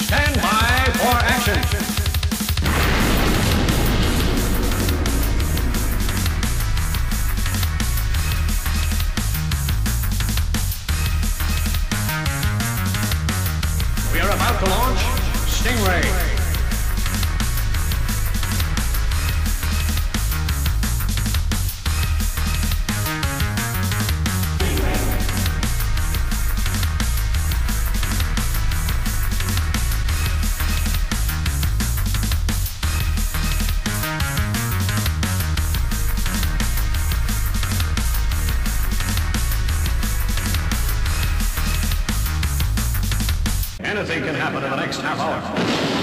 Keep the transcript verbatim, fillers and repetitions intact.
Stand by for action. We are about to launch Stingray. Anything can happen in the next half hour.